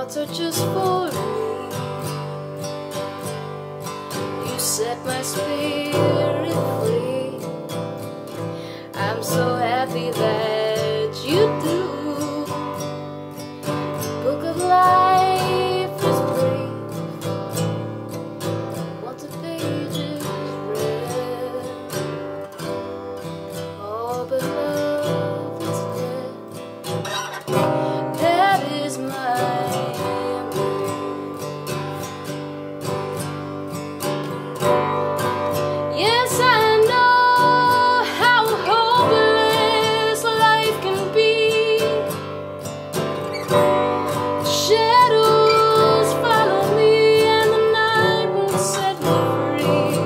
thoughts are just for me. You set my spirit free. I'm so happy that you do. Book of life is brief. Once a page is read, all but love is dead. That is my yes, I know how hopeless life can be. Shadows follow me and the night will set me free.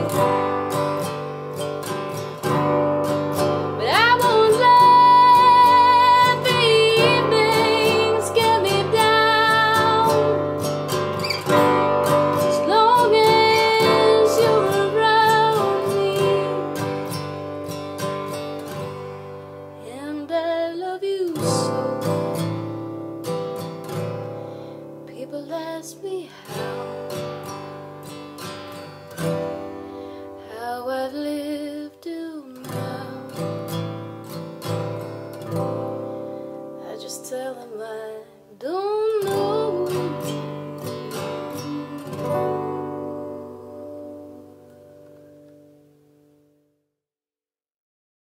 But I won't let the evenings get me down. As long as you're around me. And I love you so. People ask me how.